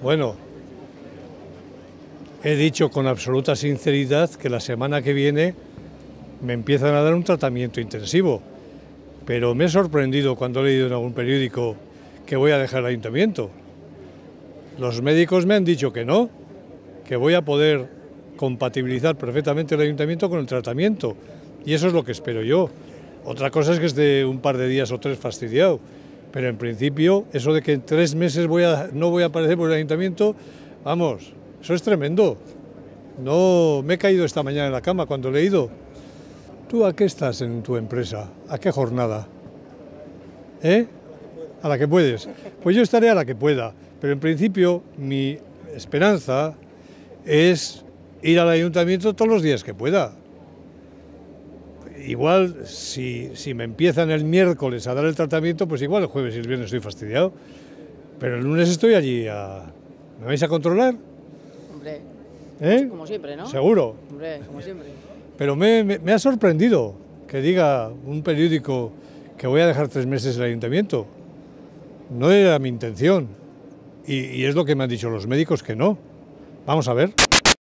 Bueno, he dicho con absoluta sinceridad que la semana que viene me empiezan a dar un tratamiento intensivo, pero me he sorprendido cuando he leído en algún periódico que voy a dejar el ayuntamiento. Los médicos me han dicho que no, que voy a poder compatibilizar perfectamente el ayuntamiento con el tratamiento, y eso es lo que espero yo. Otra cosa es que esté un par de días o 3 fastidiado, pero en principio eso de que en 3 meses no voy a aparecer por el ayuntamiento, vamos, eso es tremendo. No me he caído esta mañana en la cama cuando he leído. ¿Tú a qué estás en tu empresa? ¿A qué jornada? ¿Eh? A la que puedes. Pues yo estaré a la que pueda, pero en principio mi esperanza es ir al ayuntamiento todos los días que pueda. Igual, si me empiezan el miércoles a dar el tratamiento, pues igual el jueves y el viernes estoy fastidiado. Pero el lunes estoy allí ¿Me vais a controlar? Hombre, ¿Eh? como siempre, ¿no? ¿Seguro? Hombre, como siempre. Pero me ha sorprendido que diga un periódico que voy a dejar 3 meses el ayuntamiento. No era mi intención. Y es lo que me han dicho los médicos que no. Vamos a ver.